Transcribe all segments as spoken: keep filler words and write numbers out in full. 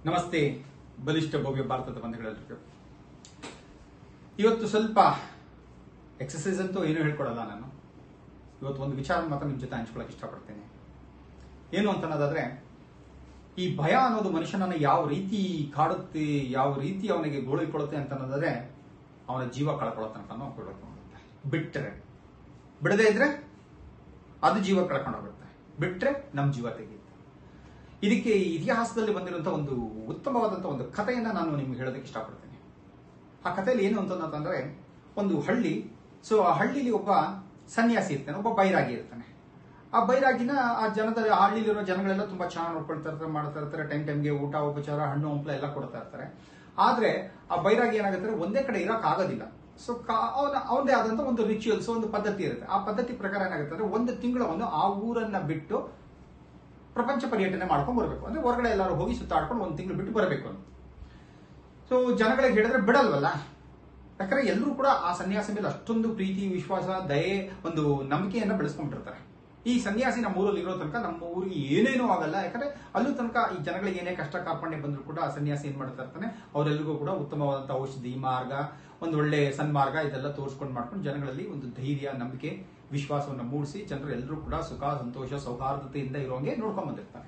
ನಮಸ್ತೆ ಬಲಿಷ್ಠ ಭವ್ಯ ಭಾರತದ ಬಂಧುಗಳೆಲ್ಲರಿಗೂ. ಇವತ್ತು ಸ್ವಲ್ಪ ಎಕ್ಸಸೈಸ್ ಅಂತೂ ಏನು ಹೇಳ್ಕೊಡಲ್ಲ. ನಾನು ಇವತ್ತು ಒಂದು ವಿಚಾರ ಮಾತ್ರ ನಿಮ್ಮ ಜೊತೆ ಹಂಚ್ಕೊಳ್ಳೋಕೆ ಇಷ್ಟಪಡ್ತೇನೆ. ಏನು ಅಂತ ಅನ್ನೋದಾದ್ರೆ, ಈ ಭಯ ಅನ್ನೋದು ಮನುಷ್ಯನನ್ನು ಯಾವ ರೀತಿ ಕಾಡುತ್ತೆ, ಯಾವ ರೀತಿ ಅವನಿಗೆ ಗೋಳಿಕೊಳ್ಳುತ್ತೆ ಅಂತ ಅನ್ನೋದಾದ್ರೆ, ಅವನ ಜೀವ ಕಳ್ಕೊಳ್ಳೋ ತನಕ ನಾವು ಗೋಳಿಕೊಳ್ಳುತ್ತೆ. ಬಿಟ್ಟರೆ ಬಿಡದೇ ಇದ್ರೆ ಅದು ಜೀವ ಕಳ್ಕೊಂಡು ಹೋಗುತ್ತೆ, ಬಿಟ್ರೆ ನಮ್ಮ ಜೀವ ತೆಗೆಯುತ್ತೆ. ಇದಕ್ಕೆ ಇತಿಹಾಸದಲ್ಲಿ ಬಂದಿರುವಂತಹ ಒಂದು ಉತ್ತಮವಾದಂತಹ ಒಂದು ಕಥೆಯನ್ನ ನಾನು ನಿಮ್ಗೆ ಹೇಳೋದಕ್ಕೆ ಇಷ್ಟಪಡ್ತೇನೆ. ಆ ಕಥೆಯಲ್ಲಿ ಏನು ಅಂತಂದ್ರೆ, ಒಂದು ಹಳ್ಳಿ. ಸೊ ಆ ಹಳ್ಳಿಲಿ ಒಬ್ಬ ಸನ್ಯಾಸಿ ಇರ್ತಾನೆ, ಒಬ್ಬ ಬೈರಾಗಿ ಇರ್ತಾನೆ. ಆ ಬೈರಾಗಿನ ಆ ಜನದ ಆ ಹಳ್ಳಿಲಿರೋ ಜನಗಳೆಲ್ಲ ತುಂಬಾ ಚೆನ್ನಾಗಿ ನೋಡ್ಕೊಳ್ತಾ ಇರ್ತಾರೆ, ಮಾಡ್ತಾ ಇರ್ತಾರೆ. ಟೈಮ್ ಟೈಮ್ಗೆ ಊಟ ಉಪಚಾರ ಹಣ್ಣು ಹಂಪಲ ಎಲ್ಲ ಕೊಡ್ತಾ ಇರ್ತಾರೆ. ಆದ್ರೆ ಆ ಬೈರಾಗಿ ಏನಾಗುತ್ತೆ, ಒಂದೇ ಕಡೆ ಇರಕ್ ಆಗೋದಿಲ್ಲ. ಸೊ ಅವನ ಅವನದೇ ಆದಂತ ಒಂದು ರಿಚುವಲ್ಸ್, ಒಂದು ಪದ್ಧತಿ ಇರುತ್ತೆ. ಆ ಪದ್ಧತಿ ಪ್ರಕಾರ ಏನಾಗುತ್ತೆ ಅಂದ್ರೆ, ಒಂದು ತಿಂಗಳವನ್ನು ಆ ಊರನ್ನ ಬಿಟ್ಟು ಪ್ರಪಂಚ ಪರ್ಯಟನೆ ಮಾಡ್ಕೊಂಡು ಬರಬೇಕು. ಅಂದ್ರೆ ಹೊರಗಡೆ ಎಲ್ಲರೂ ಹೋಗಿ ಸುತ್ತಾಡ್ಕೊಂಡು ಒಂದು ತಿಂಗಳು ಬಿಟ್ಟು ಬರಬೇಕು ಅಂತ. ಸೊ ಜನಗಳಿಗೆ ಹೇಳಿದ್ರೆ ಬಿಡಲ್ವಲ್ಲ, ಯಾಕಂದ್ರೆ ಎಲ್ಲರೂ ಕೂಡ ಆ ಸನ್ಯಾಸಿ ಮೇಲೆ ಅಷ್ಟೊಂದು ಪ್ರೀತಿ, ವಿಶ್ವಾಸ, ದಯೆ, ಒಂದು ನಂಬಿಕೆಯನ್ನ ಬೆಳೆಸ್ಕೊಂಡಿರ್ತಾರೆ. ಈ ಸನ್ಯಾಸಿ ನಮ್ಮ ಊರಲ್ಲಿ ಇರೋ ತನಕ ನಮ್ಮ ಊರಿಗೆ ಏನೇನೂ ಆಗಲ್ಲ. ಯಾಕಂದ್ರೆ ಅಲ್ಲೂ ತನಕ ಈ ಜನಗಳಿಗೆ ಏನೇ ಕಷ್ಟ ಕಾರ್ಪಣ್ಯ ಬಂದ್ರು ಕೂಡ ಆ ಸನ್ಯಾಸಿ ಏನ್ ಮಾಡ್ತಾ ಇರ್ತಾನೆ, ಅವರೆಲ್ಲರಿಗೂ ಕೂಡ ಉತ್ತಮವಾದಂತಹ ಔಷಧಿ ಮಾರ್ಗ, ಒಂದು ಒಳ್ಳೆ ಸನ್ಮಾರ್ಗ ಇದೆಲ್ಲ ತೋರಿಸ್ಕೊಂಡು ಮಾಡ್ಕೊಂಡು ಜನಗಳಲ್ಲಿ ಒಂದು ಧೈರ್ಯ, ನಂಬಿಕೆ, ವಿಶ್ವಾಸವನ್ನು ಮೂಡಿಸಿ ಜನರು ಎಲ್ಲರೂ ಕೂಡ ಸುಖ, ಸಂತೋಷ, ಸೌಹಾರ್ದತೆಯಿಂದ ಇರೋಂಗೆ ನೋಡ್ಕೊಂಡ್ ಬಂದಿರ್ತಾನೆ.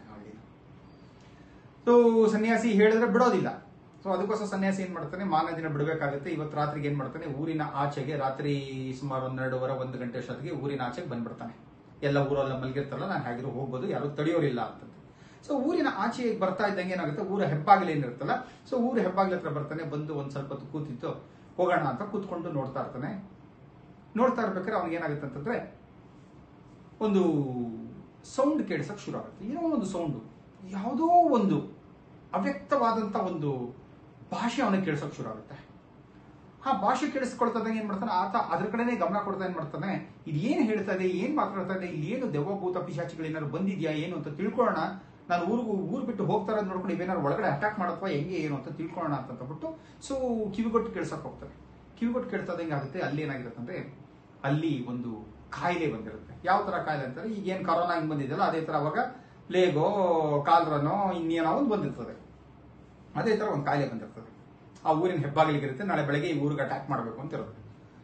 ಸೊ ಸನ್ಯಾಸಿ ಹೇಳಿದ್ರೆ ಬಿಡೋದಿಲ್ಲ. ಸೊ ಅದಕ್ಕೋಸ್ಕರ ಸನ್ಯಾಸಿ ಏನ್ ಮಾಡ್ತಾನೆ, ಮಾರನೇ ದಿನ ಬಿಡಬೇಕಾಗುತ್ತೆ. ಇವತ್ತು ರಾತ್ರಿಗೆ ಏನ್ ಮಾಡ್ತಾನೆ, ಊರಿನ ಆಚೆಗೆ ರಾತ್ರಿ ಸುಮಾರು ಒಂದೆರಡೂವರೆ ಒಂದು ಗಂಟೆ ಅಷ್ಟೊತ್ತಿಗೆ ಊರಿನ ಆಚೆಗೆ ಬಂದ್ಬಿಡ್ತಾನೆ. ಎಲ್ಲ ಊರೆಲ್ಲ ಮಲಗಿರ್ತಾರಲ್ಲ, ನಾನು ಹೇಗಿರೋ ಹೋಗ್ಬೋದು, ಯಾರು ತಡೆಯೋರಿಲ್ಲ ಅಂತ. ಸೊ ಊರಿನ ಆಚೆ ಬರ್ತಾ ಇದ್ದಂಗೆ ಏನಾಗುತ್ತೆ, ಊರ ಹೆಬ್ಬಾಗಿಲು ಏನಿರುತ್ತಲ್ಲ, ಸೊ ಊರ ಹೆಬ್ಬಾಗಿಲ ಹತ್ರ ಬರ್ತಾನೆ. ಬಂದು ಒಂದ್ ಸ್ವಲ್ಪ ಹೊತ್ತು ಕೂತಿತ್ತು, ಹೋಗೋಣ ಅಂತ ಕೂತ್ಕೊಂಡು ನೋಡ್ತಾ ಇರ್ತಾನೆ. ನೋಡ್ತಾ ಇರ್ಬೇಕಾದ್ರೆ ಅವ್ನಿಗೆ ಏನಾಗುತ್ತೆ ಅಂತಂದ್ರೆ, ಒಂದು ಸೌಂಡ್ ಕೇಳಿಸಕ್ ಶುರು ಆಗುತ್ತೆ. ಏನೋ ಒಂದು ಸೌಂಡು, ಯಾವುದೋ ಒಂದು ಅವ್ಯಕ್ತವಾದಂತ ಒಂದು ಭಾಷೆ ಅವನಿಗೆ ಕೇಳಿಸಕ್ ಶುರು ಆಗುತ್ತೆ. ಆ ಭಾಷೆ ಕೇಳಿಸ್ಕೊಳ್ತದಂಗೆ ಏನ್ ಮಾಡ್ತಾನೆ ಆತ, ಅದ್ರ ಕಡೆನೆ ಗಮನ ಕೊಡ್ತಾ ಏನ್ ಮಾಡ್ತಾನೆ, ಇದು ಏನ್ ಹೇಳ್ತಾ ಇದೆ, ಏನ್ ಮಾತಾಡ್ತಾ ಇದೆ, ಇಲ್ಲಿ ಏನು ದೆವ್ವಭೂತ ಪಿಶಾಚಿಗಳು ಏನಾದ್ರು ಬಂದಿದ್ಯಾ ಏನು ಅಂತ ತಿಳ್ಕೊಳ್ಳೋಣ, ನಾನು ಊರಿಗೂ ಊರ್ ಬಿಟ್ಟು ಹೋಗ್ತಾ ಇರೋದು ನೋಡ್ಕೊಂಡು ಇವೇನಾದ್ರು ಒಳಗಡೆ ಅಟ್ಯಾಕ್ ಮಾಡತ್ವಾ ಹೆಂಗೆ ಏನು ಅಂತ ತಿಳ್ಕೊಳ್ಳೋಣ ಅಂತ ಬಿಟ್ಟು ಸೊ ಕಿವಿಗೊಟ್ಟು ಕೇಳ್ಸಕ್ ಹೋಗ್ತಾರೆ. ಕಿವಿಗೊಟ್ಟು ಕೇಳ್ತದಂಗೆ ಆಗುತ್ತೆ. ಅಲ್ಲಿ ಏನಾಗಿರುತ್ತೆ ಅಂದ್ರೆ, ಅಲ್ಲಿ ಒಂದು ಕಾಯಿಲೆ ಬಂದಿರುತ್ತೆ. ಯಾವ ತರ ಕಾಯಿಲೆ ಅಂತಾರೆ, ಈಗ ಏನ್ ಕರೋನಾ ಹಿಂಗ್ ಬಂದಿದೆಯಲ್ಲ ಅದೇ ತರ ಅವಾಗ ಪ್ಲೇಗೋ, ಕಾಲ್ರನೋ, ಇನ್ನೇನೋ ಒಂದು ಬಂದಿರ್ತದೆ. ಅದೇ ತರ ಒಂದು ಕಾಯಿಲೆ ಬಂದಿರ್ತದೆ. ಆ ಊರಿನ ಹೆಬ್ಬಾಗಿಲಿಗಿರುತ್ತೆ, ನಾಳೆ ಬೆಳಗ್ಗೆ ಈ ಊರಿಗೆ ಅಟ್ಯಾಕ್ ಮಾಡಬೇಕು ಅಂತ ಇರುತ್ತೆ.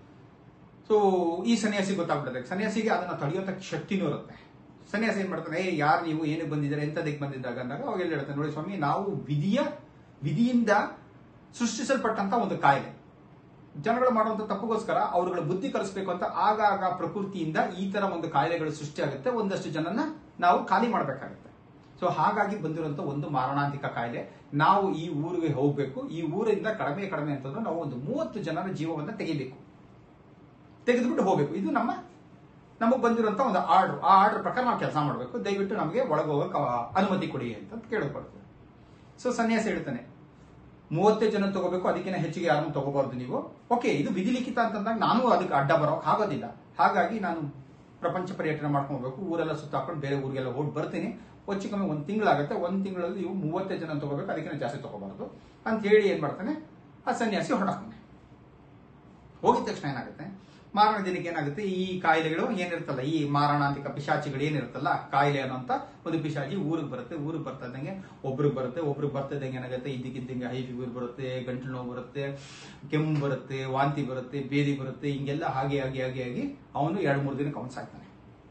ಸೊ ಈ ಸನ್ಯಾಸಿ ಗೊತ್ತಾಗ್ಬಿಡುತ್ತೆ. ಸನ್ಯಾಸಿಗೆ ಅದನ್ನ ತಡೆಯುವಂತ ಶಕ್ತಿನೂ ಇರುತ್ತೆ. ಸನ್ಯಾಸಿ ಏನ್ ಮಾಡ್ತಾನೆ, ಏ ಯಾರು ನೀವು, ಏನಕ್ಕೆ ಬಂದಿದ್ದಾರೆ, ಎಂತದಕ್ಕೆ ಬಂದಿದ್ದಾಗ ಅಂದಾಗ ಅವಾಗ ಎಲ್ಲಿ ಹೇಳ್ತಾನೆ, ನೋಡಿ ಸ್ವಾಮಿ, ನಾವು ವಿಧಿಯ ವಿಧಿಯಿಂದ ಸೃಷ್ಟಿಸಲ್ಪಟ್ಟಂತ ಒಂದು ಕಾಯಿಲೆ. ಜನಗಳು ಮಾಡುವಂತ ತಪ್ಪುಗೋಸ್ಕರ ಅವರುಗಳ ಬುದ್ಧಿ ಕಲಿಸಬೇಕು ಅಂತ ಆಗಾಗ ಪ್ರಕೃತಿಯಿಂದ ಈ ತರ ಒಂದು ಕಾಯಿಲೆಗಳು ಸೃಷ್ಟಿಯಾಗುತ್ತೆ. ಒಂದಷ್ಟು ಜನನ್ನ ನಾವು ಖಾಲಿ ಮಾಡಬೇಕಾಗುತ್ತೆ. ಸೊ ಹಾಗಾಗಿ ಬಂದಿರುವಂತ ಒಂದು ಮಾರಣಾಂತಿಕ ಕಾಯಿಲೆ. ನಾವು ಈ ಊರಿಗೆ ಹೋಗ್ಬೇಕು, ಈ ಊರಿಂದ ಕಡಿಮೆ ಕಡಿಮೆ ಅಂತಂದ್ರೆ ನಾವು ಒಂದು ಮೂವತ್ತು ಜನರ ಜೀವವನ್ನ ತೆಗಿಬೇಕು, ತೆಗೆದುಬಿಟ್ಟು ಹೋಗ್ಬೇಕು. ಇದು ನಮ್ಮ ನಮಗ್ ಬಂದಿರುವಂತ ಒಂದು ಆರ್ಡರ್. ಆ ಆರ್ಡರ್ ಪ್ರಕಾರ ನಾವು ಕೆಲಸ ಮಾಡಬೇಕು. ದಯವಿಟ್ಟು ನಮಗೆ ಒಳಗೋಗಕ್ಕೆ ಅನುಮತಿ ಕೊಡಿ ಅಂತ ಕೇಳಕೊಳ್ತೇವೆ. ಸೊ ಸನ್ಯಾಸಿ ಹೇಳ್ತಾನೆ, ಮೂವತ್ತೇ ಜನ ತಗೋಬೇಕು, ಅದಕ್ಕಿಂತ ಹೆಚ್ಚಿಗೆ ಯಾರನ್ನು ತಗೋಬಾರ್ದು ನೀವು. ಓಕೆ, ಇದು ವಿಧಿಲಿಖಿತ ಅಂತಂದಾಗ ನಾನು ಅದಕ್ಕೆ ಅಡ್ಡ ಬರೋಕ್ ಆಗೋದಿಲ್ಲ. ಹಾಗಾಗಿ ನಾನು ಪ್ರಪಂಚ ಪರ್ಯಟನೆ ಮಾಡ್ಕೊಂಡು ಹೋಗ್ಬೇಕು, ಊರೆಲ್ಲ ಸುತ್ತಾಕೊಂಡು ಬೇರೆ ಊರಿಗೆಲ್ಲ ಹೋಗಿ ಬರ್ತೀನಿ. ಹೆಚ್ಚು ಕಮ್ಮಿ ಒಂದ್ ತಿಂಗಳಾಗುತ್ತೆ. ಒಂದ್ ತಿಂಗಳಲ್ಲಿ ನೀವು ಮೂವತ್ತೇ ಜನ ತಗೋಬೇಕು, ಅದಕ್ಕಿಂತ ಜಾಸ್ತಿ ತಗೋಬಾರ್ದು ಅಂತ ಹೇಳಿ ಏನ್ ಮಾಡ್ತಾನೆ, ಆ ಸನ್ಯಾಸಿ ಹೊರಟಾಗ್ತಾನೆ. ಹೋಗಿದ ತಕ್ಷಣ ಏನಾಗುತ್ತೆ, ಮಾರಣ ದಿನಕ್ಕೆ ಏನಾಗುತ್ತೆ, ಈ ಕಾಯಿಲೆಗಳು ಏನಿರ್ತಲ್ಲ, ಈ ಮಾರಣಾಂತಿಕ ಪಿಶಾಚಿಗಳು ಏನಿರುತ್ತಲ್ಲ, ಕಾಯಿಲೆ ಅನ್ನೋಂತ ಒಂದು ಪಿಶಾಚಿ ಊರಿಗೆ ಬರುತ್ತೆ. ಊರಿಗೆ ಬರ್ತಾ ಇದ್ದಂಗೆ ಒಬ್ರಿಗೆ ಬರುತ್ತೆ. ಒಬ್ರಿಗೆ ಬರ್ತಾ ಇದ್ದಂಗೆ ಏನಾಗುತ್ತೆ, ಇದ್ದಕ್ಕಿದ್ದಂಗೆ ಹೈ ಫೀವರ್ ಬರುತ್ತೆ, ಗಂಟಲು ನೋವು ಬರುತ್ತೆ, ಕೆಮ್ಮು ಬರುತ್ತೆ, ವಾಂತಿ ಬರುತ್ತೆ, ಬೇದಿ ಬರುತ್ತೆ. ಹಿಂಗೆಲ್ಲ ಹಾಗೆ ಹಾಗೆ ಹಾಗೆ ಆಗಿ ಅವನು ಎರಡ್ ಮೂರು ದಿನಕ್ಕೆ ಅವನು ಸಾಯ್ತಾನೆ.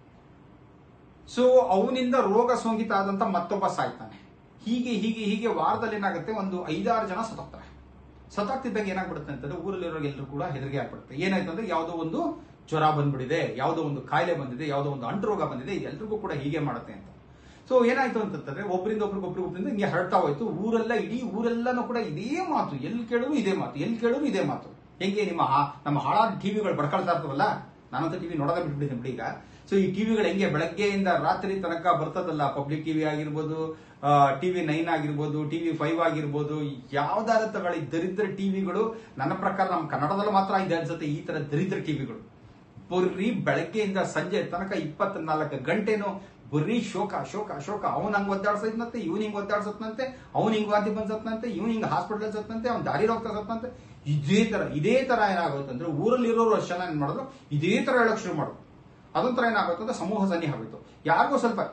ಸೊ ಅವನಿಂದ ರೋಗ ಸೋಂಕಿತ ಆದಂತ ಮತ್ತೊಬ್ಬ ಸಾಯ್ತಾನೆ. ಹೀಗೆ ಹೀಗೆ ಹೀಗೆ ವಾರದಲ್ಲಿ ಏನಾಗುತ್ತೆ, ಒಂದು ಐದಾರು ಜನ ಸತ್ತೋಗ್ತಾರೆ. ಸತ್ತಾಗ್ತಿದ್ದಾಗ ಏನಾಗ್ಬಿಡುತ್ತೆ ಅಂತಂದ್ರೆ, ಊರಲ್ಲಿರೋ ಎಲ್ಲರೂ ಕೂಡ ಹೆದರಿಕೆ ಆಗ್ಬಿಡುತ್ತೆ. ಏನಾಯ್ತು ಅಂದ್ರೆ, ಯಾವುದೋ ಒಂದು ಜ್ವರ ಬಂದ್ಬಿಡಿದೆ, ಯಾವುದೋ ಒಂದು ಕಾಯಿಲೆ ಬಂದಿದೆ, ಯಾವುದೋ ಒಂದು ಅಂಟು ರೋಗ ಬಂದಿದೆ, ಎಲ್ರಿಗೂ ಕೂಡ ಹೀಗೆ ಮಾಡುತ್ತೆ ಅಂತ. ಸೊ ಏನಾಯ್ತು ಅಂತಂದ್ರೆ, ಒಬ್ಬರಿಂದ ಒಬ್ರಿಗೆ ಒಬ್ರಿಗೆ ಒಬ್ಬರಿಂದ ಹಿಂಗೆ ಹರಡ್ತಾ ಹೋಯ್ತು. ಊರೆಲ್ಲ, ಇಡೀ ಊರೆಲ್ಲನೂ ಕೂಡ ಇದೇ ಮಾತು, ಎಲ್ಲಿ ಕೇಳಿದ್ರು ಇದೇ ಮಾತು, ಎಲ್ಲಿ ಕೇಳಿದ್ರು ಇದೇ ಮಾತು. ಹೆಂಗೆ ನಿಮ್ಮ ನಮ್ಮ ಹಾಳಾದ ಟಿವಿಗಳು ಬಡ್ಕೊಳ್ತಾ ಇರ್ತವಲ್ಲ, ನಾನಂತ ಟಿವಿ ನೋಡೋದೇ ಬಿಟ್ಬಿಟ್ಟಿದ್ದೀನಿ ಬಿಡಿ ಈಗ. ಸೊ ಈ ಟಿವಿಗಳು ಹೆಂಗೆ ಬೆಳಗ್ಗೆಯಿಂದ ರಾತ್ರಿ ತನಕ ಬರ್ತದಲ್ಲ, ಪಬ್ಲಿಕ್ ಟಿವಿ ಆಗಿರ್ಬೋದು, ಟಿವಿ ನೈನ್ ಆಗಿರ್ಬೋದು, ಟಿವಿ ಫೈವ್ ಆಗಿರ್ಬೋದು, ಯಾವ್ದಾರ ತಗೊಳ್ಳಿ ದರಿದ್ರ ಟಿವಿಗಳು. ನನ್ನ ಪ್ರಕಾರ ನಮ್ಮ ಕನ್ನಡದಲ್ಲಿ ಮಾತ್ರ ಇದೆ ಅನ್ಸುತ್ತೆ ಈ ತರ ದರಿದ್ರ ಟಿವಿಗಳು. ಬರೀ ಬೆಳಗ್ಗೆಯಿಂದ ಸಂಜೆ ತನಕ ಇಪ್ಪತ್ನಾಲ್ಕು ಗಂಟೆನೂ ಬರೀ ಶೋಕ ಶೋಕ ಶೋಕ. ಅವ್ನು ಹಂಗ್ ಒದ್ದಾಡ್ಸತ್ನಂತೆ, ಇವ್ನ ಹಿಂಗ್ ಒದ್ದಾಡ್ಸತ್ನಂತೆ, ಅವ್ನು ಹಿಂಗ್ ವಾಂತಿ ಬಂದ್ಸತ್ನಂತೆ, ಇವ್ನು ಹಿಂಗ್ ಹಾಸ್ಪಿಟಲ್ ಸತ್ನಂತೆ, ಅವ್ನು ದಾರಿ ಹೋಗ್ತಾ ಸತ್ನಂತೆ. ಇದೇ ತರ ಇದೇ ತರ ಏನಾಗುತ್ತೆ ಅಂದ್ರೆ, ಊರಲ್ಲಿರೋರು ಅಷ್ಟು ಜನ ಏನ್ ಮಾಡಿದ್ರು, ಇದೇ ತರ ಹೇಳಕ್ ಶುರು ಮಾಡೋದು. ಅದೊಂಥರ ಏನಾಗುತ್ತೆ ಅಂದ್ರೆ ಸಮೂಹ ಸನ್ನಿ ಆಗೋಯ್ತು. ಯಾರಿಗೂ ಸ್ವಲ್ಪ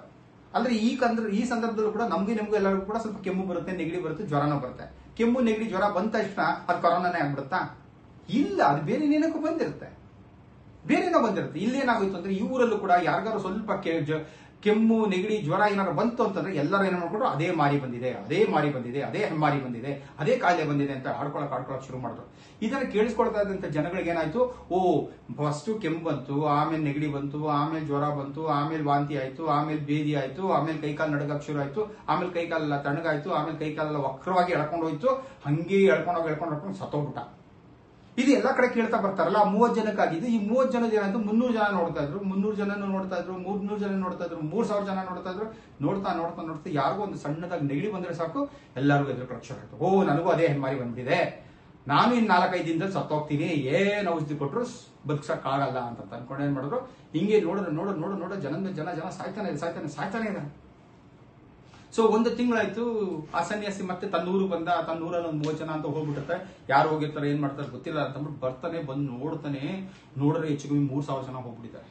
ಅಂದ್ರೆ ಈ ಕಂದ್ರ ಈ ಸಂದರ್ಭದಲ್ಲೂ ಕೂಡ ನಮ್ಗೆ ನಿಮ್ಗೂ ಎಲ್ಲರಿಗೂ ಕೂಡ ಸ್ವಲ್ಪ ಕೆಮ್ಮು ಬರುತ್ತೆ, ನೆಗಡಿ ಬರುತ್ತೆ, ಜ್ವರನೂ ಬರುತ್ತೆ. ಕೆಮ್ಮು ನೆಗಡಿ ಜ್ವರ ಬಂದ ತಕ್ಷಣ ಅದು ಕೊರೋನಾನೇ ಆಗ್ಬಿಡುತ್ತಾ? ಇಲ್ಲ, ಅದು ಬೇರೆ ಏನಕ್ಕೂ ಬಂದಿರುತ್ತೆ, ಬೇರೆನೋ ಬಂದಿರುತ್ತೆ. ಇಲ್ಲೇನಾಗೋಯ್ತು ಅಂದ್ರೆ ಈ ಊರಲ್ಲೂ ಕೂಡ ಯಾರಿಗಾರು ಸ್ವಲ್ಪ ಕೆಮ್ಮು ನೆಗಡಿ ಜ್ವರ ಏನಾದ್ರು ಬಂತು ಅಂತಂದ್ರೆ ಎಲ್ಲರೂ ಏನ್ ಮಾಡ್ಕೊಂಡ್ರು, ಅದೇ ಮಾರಿ ಬಂದಿದೆ, ಅದೇ ಮಾರಿ ಬಂದಿದೆ, ಅದೇ ಹೆಮ್ಮಾರಿ ಬಂದಿದೆ, ಅದೇ ಕಾಯಿಲೆ ಬಂದಿದೆ ಅಂತ ಆಡ್ಕೊಳಕ್ ಆಡ್ಕೊಳಕ್ ಶುರು ಮಾಡಿದ್ರು. ಇದನ್ನ ಕೇಳಿಸ್ಕೊಳ್ತಾ ಇದ್ದಂತ ಜನಗಳಿಗೆ ಏನಾಯ್ತು, ಓ ಫಸ್ಟ್ ಕೆಮ್ಮು ಬಂತು, ಆಮೇಲೆ ನೆಗಡಿ ಬಂತು, ಆಮೇಲೆ ಜ್ವರ ಬಂತು, ಆಮೇಲೆ ವಾಂತಿ ಆಯ್ತು, ಆಮೇಲೆ ಬೇದಿ ಆಯ್ತು, ಆಮೇಲೆ ಕೈಕಾಲು ನಡಗಕ್ ಶುರು ಆಯ್ತು, ಆಮೇಲೆ ಕೈಕಾಲೆಲ್ಲ ತಣ್ಣಗಾಯ್ತು, ಆಮೇಲೆ ಕೈಕಾಲೆಲ್ಲ ವಕ್ರವಾಗಿ ಎಳ್ಕೊಂಡು ಹೋಯ್ತು, ಹಂಗೆ ಎಳ್ಕೊಂಡೋಗಿ ಎಳ್ಕೊಂಡು ಎಳ್ಕೊಂಡು ಸತ್ತೋಗ್ಬಿಟ್ಟ. ಇದು ಎಲ್ಲಾ ಕಡೆ ಕೇಳ್ತಾ ಬರ್ತಾರಲ್ಲ, ಮೂವತ್ ಜನಕ್ಕಾಗಿದ್ದು. ಈ ಮೂವತ್ ಜನದ ಏನಾಯ್ತು, ಮುನ್ನೂರು ಜನ ನೋಡ್ತಾ ಇದ್ರು, ಮುನ್ನೂರು ಜನ ನೋಡ್ತಾ ಇದ್ರು, ಮೂರ್ನೂರು ಜನ ನೋಡ್ತಾ ಇದ್ರು, ಮೂರ್ ಸಾವಿರ ಜನ ನೋಡ್ತಾ ಇದ್ರು. ನೋಡ್ತಾ ನೋಡ್ತಾ ನೋಡ್ತಾ ಯಾರಿಗೂ ಒಂದು ಸಣ್ಣದಾಗಿ ನೆಗಡಿ ಬಂದ್ರೆ ಸಾಕು, ಎಲ್ಲರಿಗೂ ಎದುರು ರಕ್ಷಣೆ ಆಯ್ತು. ಓ ನನಗೂ ಅದೇ ಹೆಮ್ಮಾರಿ ಬಂದ್ಬಿಟ್ಟಿದೆ, ನಾನು ಇನ್ ನಾಲ್ಕೈದು ದಿನದಲ್ಲಿ ಸತ್ತೋಗ್ತೀನಿ, ಏನ್ ಔಷಧಿ ಕೊಟ್ರು ಬದುಕ್ಸಕ್ ಆಗಲ್ಲ ಅಂತ ಅನ್ಕೊಂಡು ಏನ್ ಮಾಡಿದ್ರು, ಹಿಂಗೆ ನೋಡಿದ್ರೆ ನೋಡ ನೋಡ ನೋಡ ಜನ ಜನ ಜನ ಸಾಯ್ತಾನೆ ಸಾಯ್ತಾನೆ ಸಾಯ್ತಾನೆ ಇದೆ. ಸೊ ಒಂದು ತಿಂಗಳಾಯ್ತು, ಆ ಸನ್ಯಾಸಿ ಮತ್ತೆ ತನ್ನೂರು ಬಂದ, ತನ್ನೂರಲ್ಲಿ ಒಂದು ಮೂವತ್ತು ಜನ ಅಂತ ಹೋಗ್ಬಿಡುತ್ತೆ. ಯಾರು ಹೋಗಿರ್ತಾರೆ ಏನ್ ಮಾಡ್ತಾರೆ ಗೊತ್ತಿಲ್ಲ ಅಂತಂದ್ಬಿಟ್ಟು ಬರ್ತಾನೆ, ಬಂದು ನೋಡ್ತಾನೆ, ನೋಡ್ರೆ ಹೆಚ್ಚು ಕಮ್ಮಿ ಮೂರ್ ಸಾವಿರ ಜನ ಹೋಗ್ಬಿಟ್ಟಿದ್ದಾರೆ.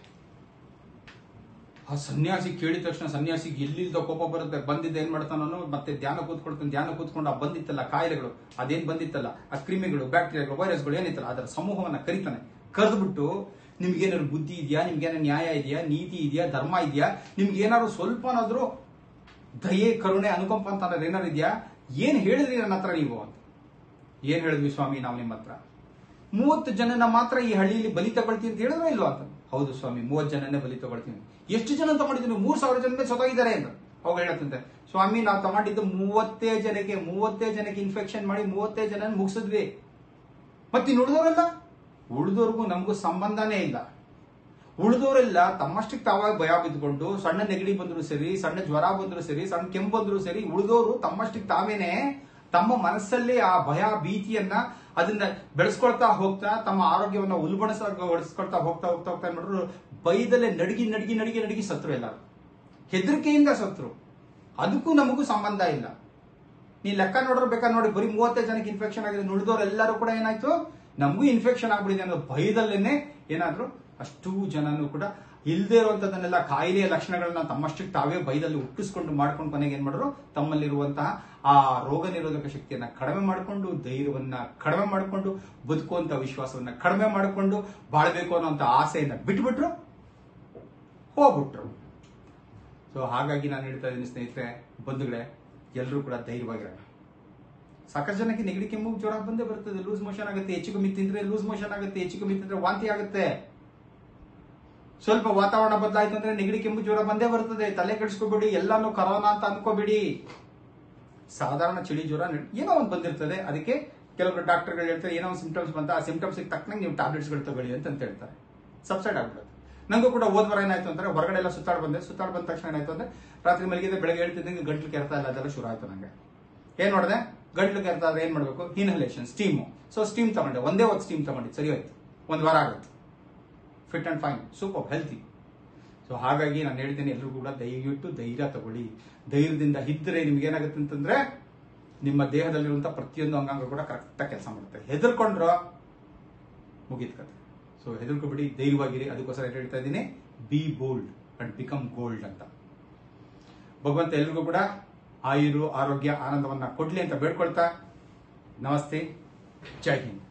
ಆ ಸನ್ಯಾಸಿ ಕೇಳಿದ ತಕ್ಷಣ ಸನ್ಯಾಸಿಗೆ ಎಲ್ಲಿಂದ ಕೋಪ ಬರುತ್ತೆ, ಬಂದಿದ್ದ ಏನ್ ಮಾಡ್ತಾನೋ, ಮತ್ತೆ ಧ್ಯಾನ ಕೂತ್ಕೊಳ್ತಾನೆ. ಧ್ಯಾನ ಕೂತ್ಕೊಂಡು ಆ ಬಂದಿತ್ತಲ್ಲ ಕಾಯಿಲೆಗಳು, ಅದೇನ್ ಬಂದಿತ್ತಲ್ಲ ಆ ಕ್ರಿಮಿಗಳು, ಬ್ಯಾಕ್ಟೀರಿಯಾಗಳು, ವೈರಸ್ಗಳು ಏನಿತ್ತಲ್ಲ ಅದರ ಸಮೂಹವನ್ನ ಕರಿತಾನೆ. ಕರೆದ್ಬಿಟ್ಟು ನಿಮ್ಗೇನಾದ್ರು ಬುದ್ಧಿ ಇದೆಯಾ, ನಿಮ್ಗೇನಾದ್ರು ನ್ಯಾಯ ಇದೆಯಾ, ನೀತಿ ಇದೆಯಾ, ಧರ್ಮ ಇದೆಯಾ, ನಿಮ್ಗೇನಾದ್ರು ಸ್ವಲ್ಪನಾದ್ರೂ ದಯೆ ಕರುಣೆ ಅನುಕಂಪ ಅಂತ ಏನಾರು ಇದೆಯಾ, ಏನ್ ಹೇಳಿದ್ರಿ ನನ್ನ ಹತ್ರ ನೀವು ಅಂತ. ಏನ್ ಹೇಳಿದ್ವಿ ಸ್ವಾಮಿ ನಾವು ನಿಮ್ಮ ಹತ್ರ, ಮೂವತ್ತು ಜನನ ಮಾತ್ರ ಈ ಹಳ್ಳಿಯಲ್ಲಿ ಬಲಿ ತಗೊಳ್ತೀನಿ ಅಂತ ಹೇಳಿದ್ರೆ ಇಲ್ವಾ ಅಂತ. ಹೌದು ಸ್ವಾಮಿ, ಮೂವತ್ತು ಜನನೇ ಬಲಿ ತಗೊಳ್ತೀನಿ. ಎಷ್ಟು ಜನ ತಗೊಂಡಿದ್ದೀನಿ, ಮೂರ್ ಸಾವಿರ ಜನ ಸೊತಾಗಿದ್ದಾರೆ ಅಂತ ಅವಾಗ ಹೇಳತ್ತಂತೆ. ಸ್ವಾಮಿ ನಾವು ತಗೊಂಡಿದ್ದು ಮೂವತ್ತೇ ಜನಕ್ಕೆ ಮೂವತ್ತೇ ಜನಕ್ಕೆ ಇನ್ಫೆಕ್ಷನ್ ಮಾಡಿ ಮೂವತ್ತೇ ಜನ ಮುಗಿಸಿದ್ವಿ, ಮತ್ತೆ ಉಳಿದವರೆಲ್ಲ, ಉಳಿದವ್ರಿಗೂ ನಮಗೂ ಸಂಬಂಧನೇ ಇಲ್ಲ. ಉಳಿದವರೆಲ್ಲ ತಮ್ಮಷ್ಟಕ್ಕೆ ತಾವಾಗಿ ಭಯ ಬಿದ್ದುಕೊಂಡು, ಸಣ್ಣ ನೆಗಡಿ ಬಂದ್ರು ಸರಿ, ಸಣ್ಣ ಜ್ವರ ಬಂದ್ರು ಸರಿ, ಸಣ್ಣ ಕೆಮ್ಮು ಬಂದ್ರು ಸರಿ, ಉಳಿದವರು ತಮ್ಮಷ್ಟಕ್ಕೆ ತಾವೇನೆ ತಮ್ಮ ಮನಸ್ಸಲ್ಲಿ ಆ ಭಯ ಭೀತಿಯನ್ನ ಅದನ್ನ ಬೆಳೆಸ್ಕೊಳ್ತಾ ಹೋಗ್ತಾ, ತಮ್ಮ ಆರೋಗ್ಯವನ್ನ ಉಲ್ಬಣಸ ಹೊಡಿಸ್ಕೊಳ್ತಾ ಹೋಗ್ತಾ ಹೋಗ್ತಾ ಹೋಗ್ತಾ ಮಾಡಿದ್ರು, ಬೈದಲ್ಲೇ ನಡಗಿ ನಡಗಿ ನಡಗಿ ನಡಗಿ ಸತ್ರು. ಎಲ್ಲರೂ ಹೆದರಿಕೆಯಿಂದ ಸತ್ರು. ಅದಕ್ಕೂ ನಮಗೂ ಸಂಬಂಧ ಇಲ್ಲ. ನೀ ಲೆಕ್ಕ ನೋಡ್ರೆ ಬೇಕಾದ್ರೆ ನೋಡಿ, ಬರೀ ಮೂವತ್ತೈದು ಜನಕ್ಕೆ ಇನ್ಫೆಕ್ಷನ್ ಆಗಿದೆ, ಉಳಿದವ್ರು ಎಲ್ಲರೂ ಕೂಡ ಏನಾಯ್ತು, ನಮಗೂ ಇನ್ಫೆಕ್ಷನ್ ಆಗ್ಬಿಡಿದೆ ಅನ್ನೋ ಭಯದಲ್ಲೇನೆ ಏನಾದ್ರು ಅಷ್ಟು ಜನನು ಕೂಡ ಇಲ್ಲದೆ ಇರುವಂತದನ್ನೆಲ್ಲ ಕಾಯಿಲೆಯ ಲಕ್ಷಣಗಳನ್ನ ತಮ್ಮಷ್ಟಕ್ಕೆ ತಾವೇ ಭಯದಲ್ಲಿ ಹುಟ್ಟಿಸ್ಕೊಂಡು ಮಾಡ್ಕೊಂಡು ಕೊನೆಗೆ ಏನ್ ಮಾಡಿದ್ರು, ತಮ್ಮಲ್ಲಿರುವಂತಹ ಆ ರೋಗ ನಿರೋಧಕ ಶಕ್ತಿಯನ್ನ ಕಡಿಮೆ ಮಾಡಿಕೊಂಡು, ಧೈರ್ಯವನ್ನ ಕಡಿಮೆ ಮಾಡಿಕೊಂಡು, ಬದುಕುವಂತ ವಿಶ್ವಾಸವನ್ನ ಕಡಿಮೆ ಮಾಡಿಕೊಂಡು, ಬಾಳ್ಬೇಕು ಅನ್ನೋಂತ ಆಸೆಯನ್ನ ಬಿಟ್ಬಿಟ್ರು, ಹೋಗ್ಬಿಟ್ರು. ಸೊ ಹಾಗಾಗಿ ನಾನು ಹೇಳ್ತಾ ಇದ್ದೀನಿ ಸ್ನೇಹಿತರೆ, ಬಂಧುಗಳೇ, ಎಲ್ಲರೂ ಕೂಡ ಧೈರ್ಯವಾಗಿರೋಣ. ಸಾಕಷ್ಟು ಜನಕ್ಕೆ ನೆಗಡಿ ಕೆಮ್ಮು ಜ್ವರ ಬಂದೇ ಬರ್ತದೆ, ಲೂಸ್ ಮೋಷನ್ ಆಗುತ್ತೆ, ಹೆಚ್ಚು ಕಮ್ಮಿ ತಿಂದ್ರೆ ಲೂಸ್ ಮೋಷನ್ ಆಗುತ್ತೆ, ಹೆಚ್ಚು ಕಮ್ಮಿ ತಿಂದ್ರೆ ವಾಂತಿ ಆಗುತ್ತೆ. ಸ್ವಲ್ಪ ವಾತಾವರಣ ಬದಲಾಯ್ತು ಅಂದ್ರೆ ನೆಗಡಿ ಕೆಮ್ಮು ಜ್ವರ ಬಂದೇ ಬರ್ತದೆ. ತಲೆ ಕೆಡಿಸ್ಕೋಬೇಡಿ, ಎಲ್ಲಾನು ಕರೋನಾ ಅಂತ ಅನ್ಕೋಬೇಡಿ. ಸಾಧಾರಣ ಚಳಿ ಜ್ವರ ಏನೋ ಒಂದು ಬಂದಿರ್ತದೆ, ಅದಕ್ಕೆ ಕೆಲವರು ಡಾಕ್ಟರ್ಗಳು ಹೇಳ್ತಾರೆ ಏನೋ ಒಂದು ಸಿಂಪ್ಟಮ್ಸ್ ಬಂತ, ಆ ಸಿಂಪ್ಟಮ್ಸ್ ತಕ್ಕನಂಗೆ ನೀವು ಟ್ಯಾಬ್ಲೆಟ್ಸ್ ಗಳು ತಗೊಳ್ಳಿ ಅಂತ ಹೇಳ್ತಾರೆ. ಸಬ್ಸೈಡ್ ಆಗ್ಬಿಡುತ್ತೆ. ನಂಗೂ ಕೂಡ ಹೋದ್ವಾರ ಏನಾಯ್ತು ಅಂದ್ರೆ, ಹೊರಗಡೆ ಎಲ್ಲ ಸುತ್ತಾಡ್ ಬಂದೆ, ಸುತ್ತಾಡ್ ಬಂದ ತಕ್ಷಣ ಏನಾಯ್ತು ಅಂದ್ರೆ, ರಾತ್ರಿ ಮಲಗಿದೆ, ಬೆಳಗ್ಗೆ ಹೇಳ್ತಿದ್ದಂಗೆ ಗಂಟ್ಲು ಕೆರೆತ ಇಲ್ಲ, ಅದೆಲ್ಲ ಶುರು ಆಯ್ತು. ನಂಗೆ ಏನ್ ನೋಡಿದೆ, ಗಂಟ್ಲು ಕೆರೆತ ಆದ್ರೆ ಏನ್ ಮಾಡ್ಬೇಕು, ಇನ್ಹಲೇಷನ್, ಸ್ಟೀಮು. ಸೊ ಸ್ಟೀಮ್ ತಗೊಂಡೆ, ಒಂದೇ ಒಂದು ಸ್ಟೀಮ್ ತಗೊಂಡಿದ್ದು, ಸರಿ ಹೋಯ್ತು, ಒಂದ್ ವಾರ ಆಗುತ್ತೆ, fit and fine, super healthy. So ಹಾಗಾಗಿ ನಾನು ಹೇಳ್ತೇನೆ, ಎಲ್ಲರೂ ಕೂಡ ದಯವಿಟ್ಟು ಧೈರ್ಯ ತಗೊಳ್ಳಿ. ಧೈರ್ಯದಿಂದ ಇದ್ರೆ ನಿಮ್ಗೆ ಏನಾಗುತ್ತೆ ಅಂತಂದ್ರೆ, ನಿಮ್ಮ ದೇಹದಲ್ಲಿರುವಂತಹ ಪ್ರತಿಯೊಂದು ಅಂಗಾಂಗ ಕೂಡ ಕರೆಕ್ಟ್ ಆಗಿ ಕೆಲಸ ಮಾಡುತ್ತೆ. ಹೆದರ್ಕೊಂಡ್ರ ಮುಗಿದ ಕತೆ. ಸೊ ಹೆದರ್ಕೊಬಿಡಿ, ಧೈರ್ಯವಾಗಿರಿ. ಅದಕ್ಕೋಸ್ಕರ ಹೇಳ್ತಾ ಇದ್ದೀನಿ, be bold and become gold ಅಂತ. ಭಗವಂತ ಎಲ್ರಿಗೂ ಕೂಡ ಆಯುರು, ಆರೋಗ್ಯ, ಆನಂದವನ್ನ ಕೊಡ್ಲಿ ಅಂತ ಬೇಡ್ಕೊಳ್ತಾ, ನಮಸ್ತೆ, ಜೈ ಹಿಂದ್.